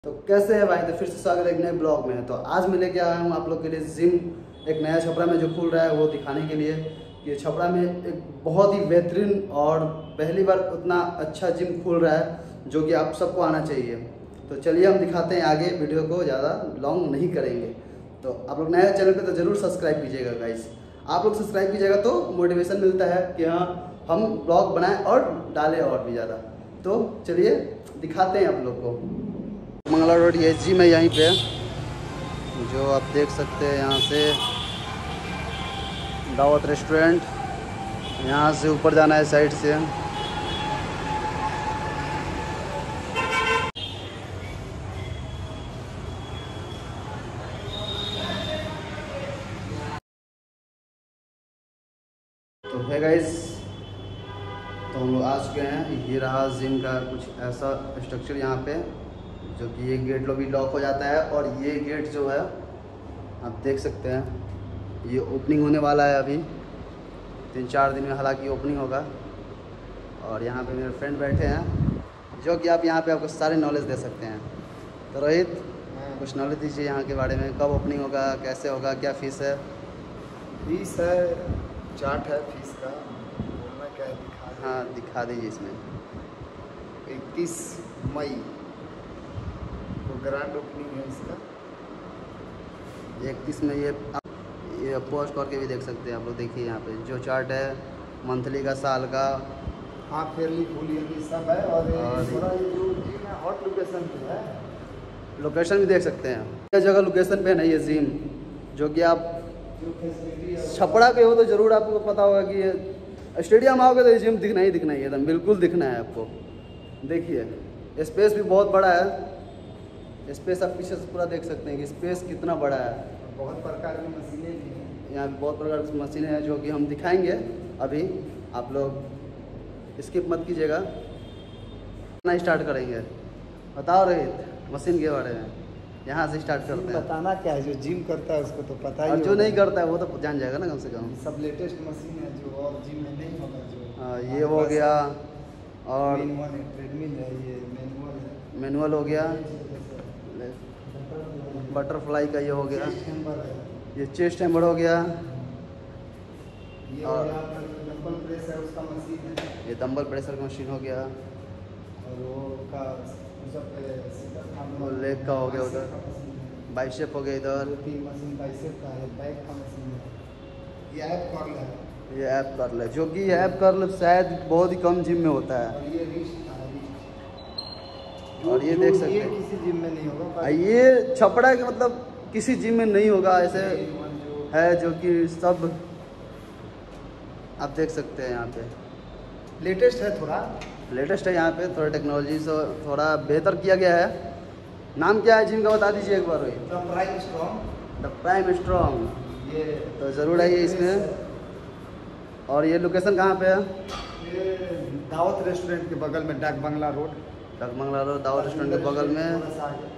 तो कैसे है भाई, तो फिर से स्वागत है एक नए ब्लॉग में। तो आज मैं लेके आया हूँ आप लोग के लिए जिम, एक नया छपरा में जो खुल रहा है वो दिखाने के लिए। ये छपरा में एक बहुत ही बेहतरीन और पहली बार उतना अच्छा जिम खुल रहा है जो कि आप सबको आना चाहिए। तो चलिए हम दिखाते हैं आगे, वीडियो को ज़्यादा लॉन्ग नहीं करेंगे। तो आप लोग नए चैनल पर तो ज़रूर सब्सक्राइब कीजिएगा गाइस। आप लोग सब्सक्राइब कीजिएगा तो मोटिवेशन मिलता है कि हाँ हम ब्लॉग बनाएं और डालें और भी ज़्यादा। तो चलिए दिखाते हैं आप लोग को। मंगला रोड ये जिम है यहीं पे, जो आप देख सकते हैं यहाँ से दावत रेस्टोरेंट। यहाँ से ऊपर जाना है साइड से। तो है गाइस, तो हम लोग आ चुके हैं। ये रहा जिम का कुछ ऐसा स्ट्रक्चर यहाँ पे, जो कि ये गेट भी लॉक हो जाता है। और ये गेट जो है आप देख सकते हैं, ये ओपनिंग होने वाला है अभी 3-4 दिन में, हालांकि ओपनिंग होगा। और यहाँ पे मेरे फ्रेंड बैठे हैं जो कि आप यहाँ पे आपको सारे नॉलेज दे सकते हैं। तो रोहित, कुछ नॉलेज दीजिए यहाँ के बारे में, कब ओपनिंग होगा, कैसे होगा, क्या फ़ीस है? फीस है, चार्ट है फीस का, बोलना क्या है दिखा। हाँ दिखा दीजिए। इसमें 31 मई को ग्रैंड ओपनिंग है इसका। 31 में ये पोस्ट करके भी देख सकते हैं आप लोग। देखिए यहाँ पे जो चार्ट है, मंथली का, साल का, हाफ ईयरली, फुल ईयरली सब है। और थोड़ा ये जो जिम है हॉट लोकेशन पे है, लोकेशन भी देख सकते हैं। यह जगह लोकेशन पे है ना ये जिम, जो कि आप जो फैसिलिटी है छपरा के हो तो ज़रूर आपको पता होगा कि ये स्टेडियम आओगे तो ये जिम दिखना ही दिखना है, एकदम बिल्कुल दिखना है आपको। देखिए स्पेस भी बहुत बड़ा है। स्पेस आप पीछे से पूरा देख सकते हैं कि स्पेस कितना बड़ा है। बहुत प्रकार की मशीनें भी हैं। यहाँ पे बहुत प्रकार की मशीनें हैं जो कि हम दिखाएंगे अभी। आप लोग स्किप मत कीजिएगा। ना स्टार्ट करेंगे, बताओ रोहित मशीन के बारे में। यहाँ से स्टार्ट करते हैं। बताना क्या है, जो जिम करता है उसको तो पता ही और जो नहीं करता है वो तो जान जाएगा ना कम से कम। सब लेटेस्ट मशीन है जो और जिम में नहीं होगा। जो हाँ ये हो गया, और ट्रेडमिल है, ये मैनुअल है, मैनुअल हो गया, बटरफ्लाई का ये हो गया, ये चेस्ट हैमर हो गया, ये और डंबल प्रेस है उसका मशीन है, ये डंबल प्रेशर का मशीन हो गया, और वो का लेग का हो गया, उधर बाइसेप हो गया, इधर 2-3 मशीन बाइसेप का है, बैक का मशीन है, ये ऐप कर्ल है, ये ऐप कर्ल है, जो कि ये ऐप कर्ल शायद बहुत ही कम जिम में होता है। और ये रिस्ट का है, और ये देख सकते ये हैं, किसी जिम में नहीं होगा। ये छपड़ा के मतलब किसी जिम में नहीं होगा, ऐसे है जो कि सब आप देख सकते हैं। यहाँ पे लेटेस्ट है, थोड़ा लेटेस्ट है, यहाँ पे थोड़ा टेक्नोलॉजी से थोड़ा बेहतर किया गया है। नाम क्या है जिम का बता दीजिए एक बार Rohit. The prime strong. The prime strong, ये तो ज़रूर आइए इसमें। और ये लोकेशन कहाँ पे है? ये दावत रेस्टोरेंट के बगल में, डाक बंगला रोड, डगमंगला रोड, दावत रेस्टोरेंट के बगल में। थोड़ा सा आगे।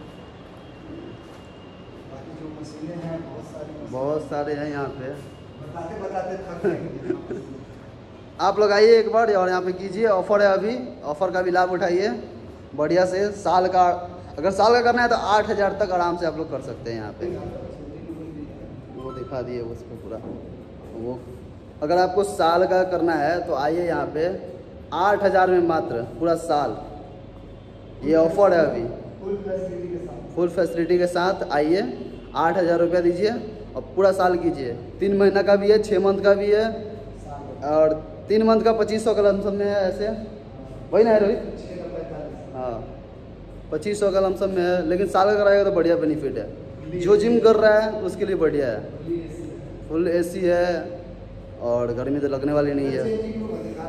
बाकी जो मशीनें हैं बहुत सारे हैं यहाँ पे। बताते बताते थक जाएंगे। आप लोग आइए एक बार और यहाँ पे कीजिए। ऑफर है अभी, ऑफर का भी लाभ उठाइए बढ़िया से। साल का, अगर साल का करना है तो 8,000 तक आराम से आप लोग कर सकते हैं। यहाँ पे वो दिखा दिए उसको पूरा। वो अगर आपको साल का करना है तो आइए यहाँ पे, 8,000 में मात्र पूरा साल। ये ऑफर है अभी, फुल फैसिलिटी के साथ आइए। 8,000 रुपया दीजिए और पूरा साल कीजिए। 3 महीना का भी है, 6 मंथ का भी है, और 3 मंथ का 2500 का लमसम में है। ऐसे वही ना है रोहित? हाँ 2500 का लमसम में है, लेकिन साल का कराएगा तो बढ़िया बेनिफिट है। जो जिम कर रहा है उसके लिए बढ़िया है। फुल एसी है और गर्मी तो लगने वाली नहीं है।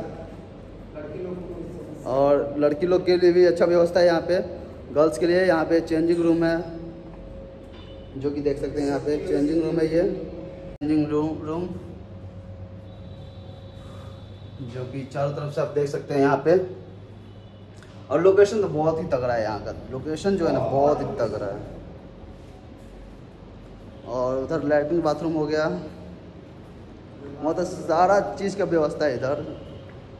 और लड़की लोग के लिए भी अच्छा व्यवस्था है यहाँ पे। गर्ल्स के लिए यहाँ पे चेंजिंग रूम है, जो कि देख सकते हैं। यहाँ पे चेंजिंग रूम है, ये चेंजिंग रूम जो कि चारों तरफ से आप देख सकते हैं यहाँ पे। और लोकेशन तो बहुत ही तगड़ा है यहाँ का। लोकेशन जो है ना बहुत ही तगड़ा है। और उधर लैट्रिन बाथरूम हो गया, मतलब सारा चीज़ का व्यवस्था है इधर।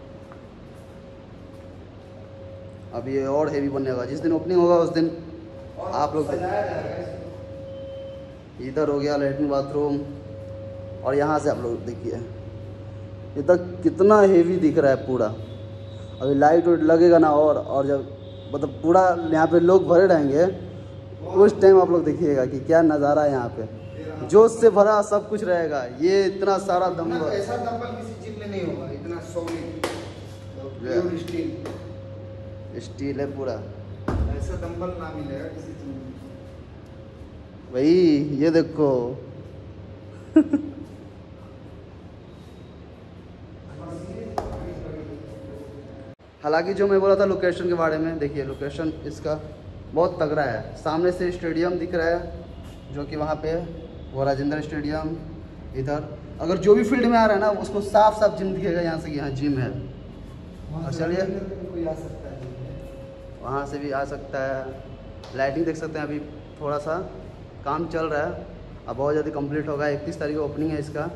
अब ये और हेवी बनेगा। जिस दिन ओपनिंग होगा उस दिन आप लोग इधर हो गया लेटरिन बाथरूम, और यहाँ से आप लोग देखिए इधर कितना हेवी दिख रहा है पूरा। अभी लाइट वाइट लगेगा ना, और जब मतलब पूरा यहाँ पे लोग भरे रहेंगे उस टाइम आप लोग देखिएगा कि क्या नज़ारा है यहाँ पे। जोश से भरा सब कुछ रहेगा। ये इतना सारा डंबल, ऐसा डंबल किसी जिम में नहीं होगा, इतना सॉलिड प्योर स्टील है पूरा। ऐसा डंबल ना मिलेगा किसी जिम में भाई। ये देखो हालांकि जो मैं बोला था लोकेशन के बारे में, देखिए लोकेशन इसका बहुत तगड़ा है। सामने से स्टेडियम दिख रहा है जो कि वहाँ पे वो राजेंद्र स्टेडियम। इधर अगर जो भी फील्ड में आ रहा है ना उसको साफ साफ जिम दिखेगा यहाँ से कि यहाँ जिम है। और चलिए कोई आ सकता है, वहाँ से भी आ सकता है। लाइटिंग देख सकते हैं, अभी थोड़ा सा काम चल रहा है, अब बहुत जल्दी कंप्लीट होगा। 31 तारीख को ओपनिंग है इसका,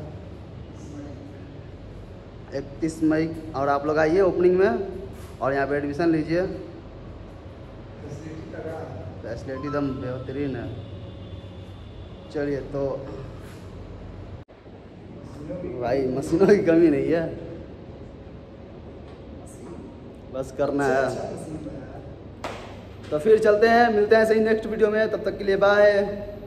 31 मई। और आप लोग आइए ओपनिंग में और यहाँ पे एडमिशन लीजिए। फैसिलिटी एकदम बेहतरीन है। चलिए तो भाई मशीनों की कमी नहीं है, बस करना है। तो फिर चलते हैं, मिलते हैं सही नेक्स्ट वीडियो में। तब तक के लिए बाय।